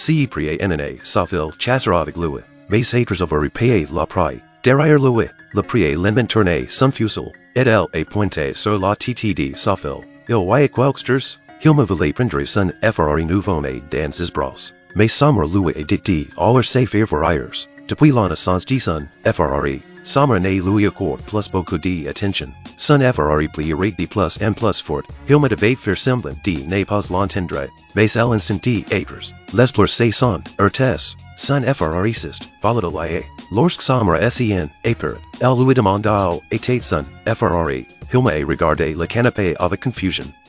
si prie nna safil chasser avec lui, mais haters of repay la prie, derrière lui, le prie l'inventaire some fusil, et elle est pointe sur la ttd safil, il y quelques Hilma voulait prendre son frre nouveau-né dans ses bras, mais Samra lui a dit aller ses faire depuis la naissance de son frre, Samra ne lui accorde plus beaucoup d'attention. Son frre plierait de plus en plus fort, Hilma devait faire semblant de ne pas l'entendre, mais elle sentit être. L'espoir c'est son son frre existe, volatile. Lorsque Samra sen peur, elle lui demanda était son frre, Hilma a regardé le canapé avec confusion.